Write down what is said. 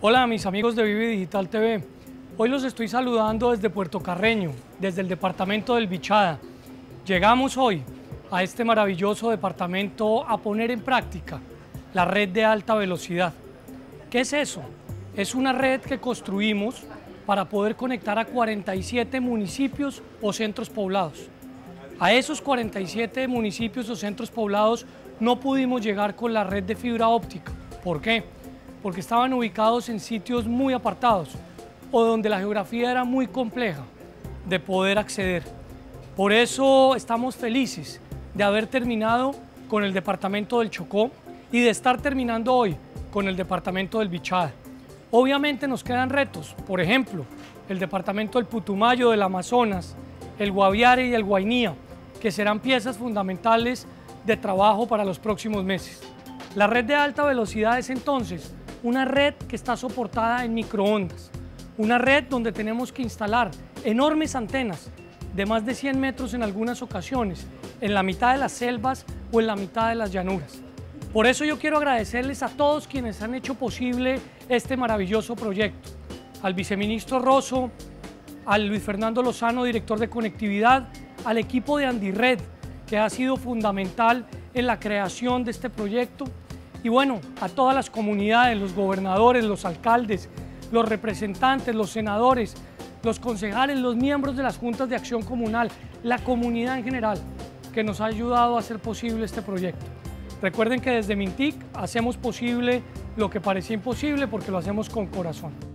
Hola mis amigos de Vive Digital TV, hoy los estoy saludando desde Puerto Carreño, desde el departamento del Bichada. Llegamos hoy a este maravilloso departamento a poner en práctica la red de alta velocidad. ¿Qué es eso? Es una red que construimos para poder conectar a 47 municipios o centros poblados. A esos 47 municipios o centros poblados no pudimos llegar con la red de fibra óptica. ¿Por qué? Porque estaban ubicados en sitios muy apartados o donde la geografía era muy compleja de poder acceder. Por eso estamos felices de haber terminado con el departamento del Chocó y de estar terminando hoy con el departamento del Bichada. Obviamente nos quedan retos, por ejemplo, el departamento del Putumayo, del Amazonas, el Guaviare y el Guainía, que serán piezas fundamentales de trabajo para los próximos meses. La red de alta velocidad es entonces una red que está soportada en microondas, una red donde tenemos que instalar enormes antenas de más de 100 metros en algunas ocasiones, en la mitad de las selvas o en la mitad de las llanuras. Por eso yo quiero agradecerles a todos quienes han hecho posible este maravilloso proyecto, al viceministro Rosso, al Luis Fernando Lozano, director de conectividad, al equipo de Andired, que ha sido fundamental en la creación de este proyecto, y bueno, a todas las comunidades, los gobernadores, los alcaldes, los representantes, los senadores, los concejales, los miembros de las juntas de acción comunal, la comunidad en general, que nos ha ayudado a hacer posible este proyecto. Recuerden que desde Mintic hacemos posible lo que parecía imposible porque lo hacemos con corazón.